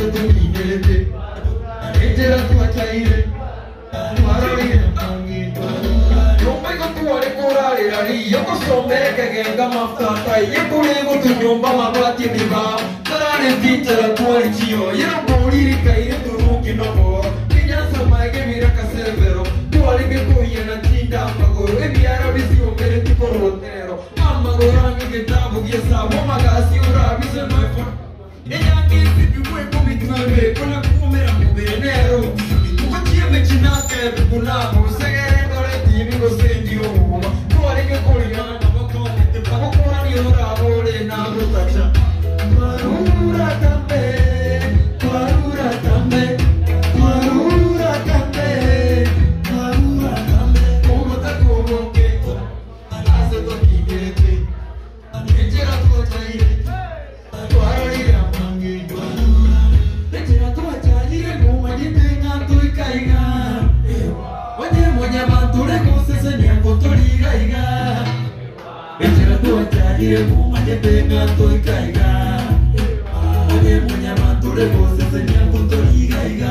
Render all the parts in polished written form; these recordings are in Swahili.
tu inete Ejera tu achaire Marori mangi Nyumba iko tuwale kurari rari Yoko sombeke genga mafata Yeko lego tu nyumba mabati miba Tarane titara tuwali chiyo Yero boliri kaire turuki nogo Kinyansa maige miraka severo Tuwale ke kuye na tinda magoro Ebiara visi omere tipo rotero Amagorami ke tabu giesa Wamagasi urabise maifon Eyangi sipi kwe kumitwebe Kuna kumera kubenero Kukuchie mechinake Kunabo Segere dole timi go sendio Tuwale ke kuliana Wakomete Wakurani urabole na rutacha Kwarura tambe Kwarura tambe Kwarura tambe Kwarura tambe Kumota kumoke Ase toki gete Ejera tuwa chaire Kwarira mangi Ejera tuwa chaire Kuma jitenga tuikaiga Wanye mwenye manture kusese nyangotoriga iga Ejera tuwa chaire Kuma jitenga tuikaiga Wanye mwenye manture kusese nyangotoriga iga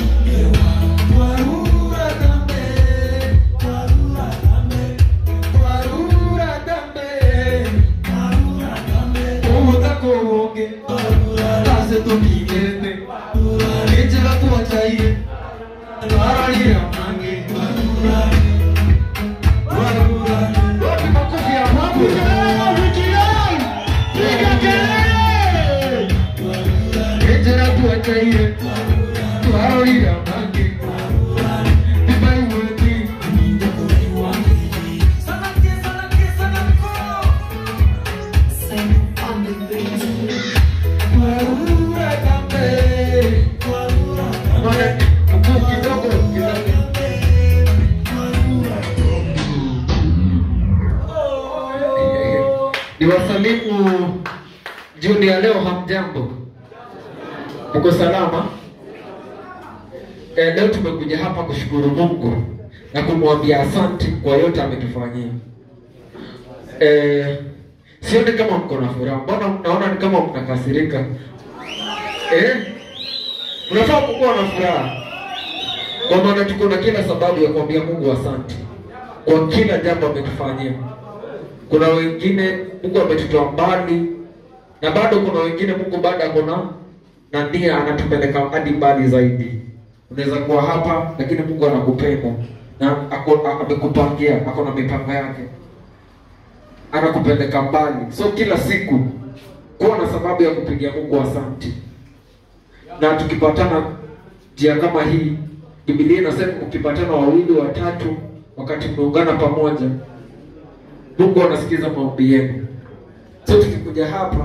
Kwarura tambe Kwarura tambe Kwarura tambe Kwarura tambe Kumota kumoke Ase tokigete Ejera tuwa chaire Kwarira mangi Kwarura Wapi makofi ya mambo Ejera tuwa chaire Kwarira mangi Ibai weti Salake salake salako Kwarura tambe Kwarura tambe Mkuu kidogo Niwasalimu jioni ya leo hamjambo Mko salama Leo tumekuja hapa kushukuru Mungu Na kumwambia asante kwa yote ametufanyia Sioni kama mko na furaha Mbona mnaona ni kama mnakasirika Unafaa kuwa na furaha Kwa maana tuko na kila sababu ya kuambia Mungu asante Kwa kila jambo ametufanyia Kuna wengine Mungu ametutoa mbali Na bado kuna wengine Mungu bado akona na nia anatupeleka hadi mbali zaidi Unaweza kuwa hapa lakini Mungu anakupenda Na amekupangia akona mipango yake Anakupeleka mbali So kila siku kuwa na sababu ya kupigia Mungu asante Na tukipatana njia kama hii Biblia inasema ukipatana wawili watatu wakati mnaungana pamoja Mungu anasikiza maombi yenu So tukikuja hapa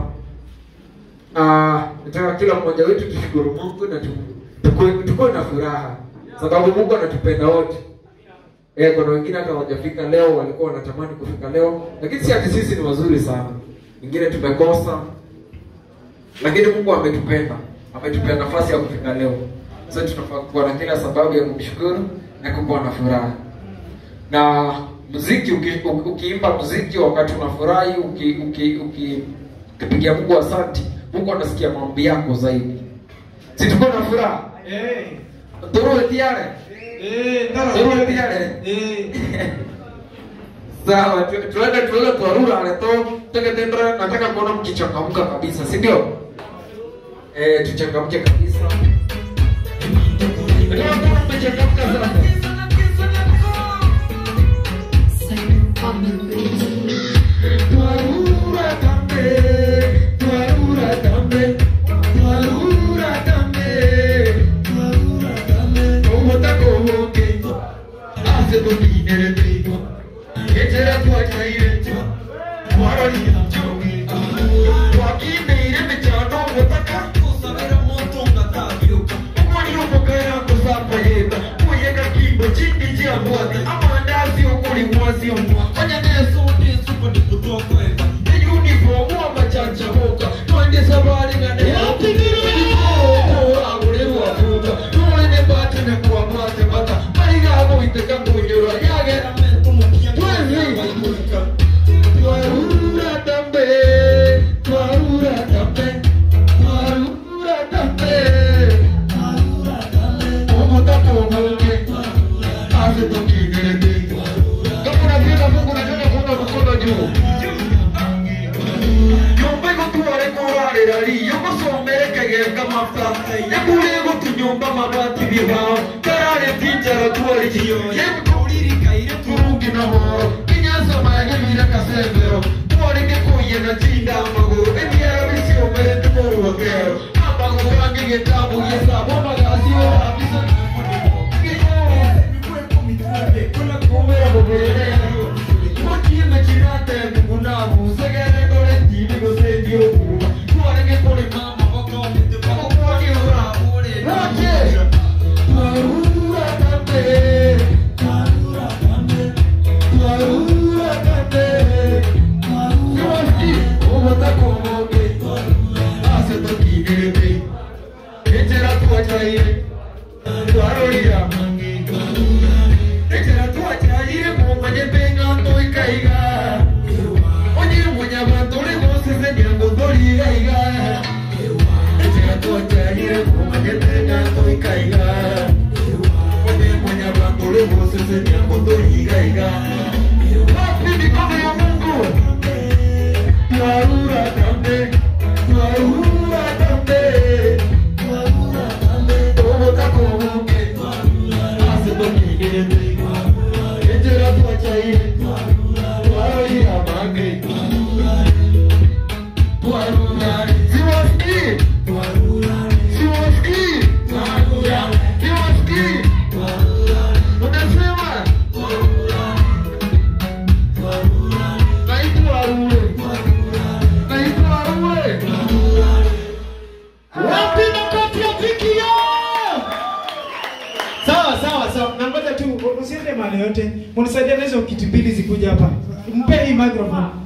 nataka kila mmoja wetu tushukuru Mungu na tukue na furaha sababu Mungu anatupenda wote kuna wengine hata hawajafika leo walikuwa wanatamani kufika leo lakini si ati sisi ni wazuri sana wengine tumekosa lakini Mungu ametupenda nafasi ya kufika leo so tunafaa kuwa na kila sababu ya kumshukuru na kuwa na furaha na muziki ukiimba muziki wakati unafurahi ukipigia Mungu asante Mungu anasikia maombi yako zaidi si tuko na furaha Toro tiare Toro tiare Sawa tuende Kwarura leto tuketendra nataka kuona mkichangamka kabisa si ndio tuchangamke kabisa ndio kama mmechangamka sasa Kwarura tambe Kwarura tambe Kwarura tambe Kwarura tambe Kumota kumoke Ase tukinete Ejera tuwa chaire Kwarari mchongi Wakimire mechano Motaka kusavera moto Ngatabiuka Umani upokera kusapa yeba Kuyeka kimi genga mafuta Yakulego tunyumba mabati bibao Karare pinjaro tuwali jiyo Yemkuliri kaire turungi na horo Kinyaso mage mira kasembero Tuwali kekuye na chinda maguru Emiara visio merende moru wakero Amago wangi getabu yesabu Magazi wa habisa Kuna kumera bobere Mwaki mechinate Mugunamu Segere gore tibi gosendio Tuwali kekule mama Wakamite Wakwani ura ure Wache Tuarura kame Tuarura kame Tuarura kame Tuarura Omata komoge Aseto kinebe Echera tuachaire Tuarorira mangi Echera tuachaire Momanye penga toikaiga Oye monya bandore Gose se nyango doriga Echera tuachaire Momanye penga toikaiga Oye monya bandore Gose se nyango doriga Wapi mikono ya Mungu Tuarura kame Tuarura kame Tuarura kame Omata komoge Aseto kinebe Echera tuachaire Tuarorira mangi Tuarura Siwaski Siwaski Siwaski Unasema Naituarure Naituarure Wapi makofi ya Vikia? Sawa. Nangoja tu usiende mahali yote. Mnisaidie na hizo kiti mbili zikuja hapa. Mpe hii microphone.